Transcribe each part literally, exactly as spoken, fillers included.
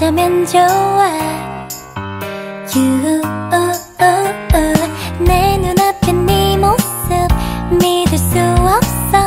어쩌면 좋아. You, oh, oh, oh. 내 눈앞에 네 모습 믿을 수 없어.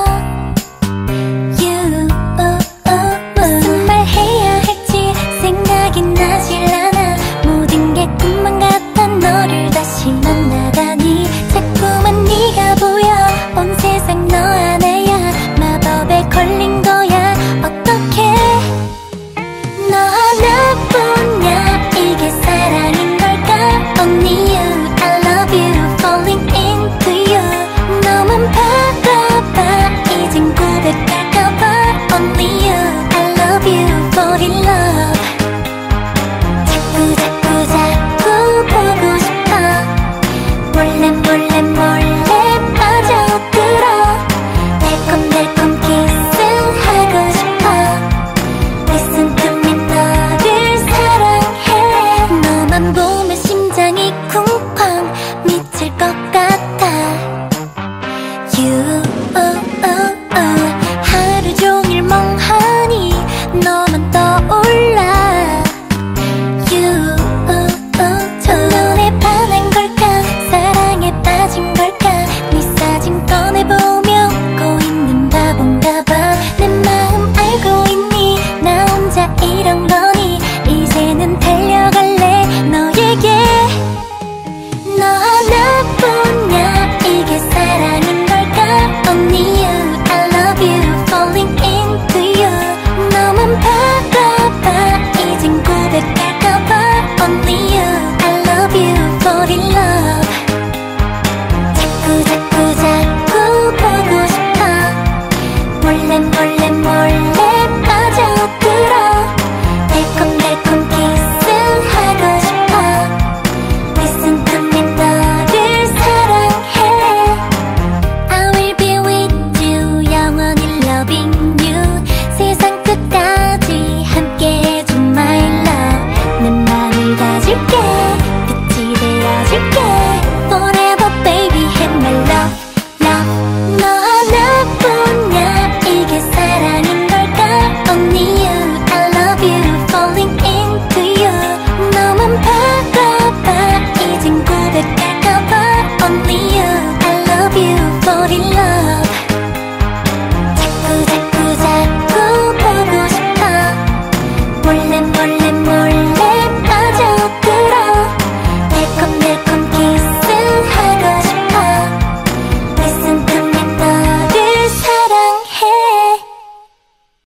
You, oh, oh, oh. 무슨 말 해야 할지 생각이 나질 않아. 모든 게 꿈만 같아. 너를 다시 만나다니 자꾸만 네가 보여. 온 세상 너 하나야. 마법에 걸린 거야. 어떡해. 너 하나뿐이야. 이게 사랑인 걸까? Only you, I love you, falling into you. 너만 바라봐. 이젠 고백할까봐. Only you, I love you, fall in love. 자꾸 자꾸 자꾸 보고 싶어. 몰래 몰래 몰래 빠져들어. 달콤달콤 키스하고 싶어. Listen to me, 너를 사랑해. 너만 보면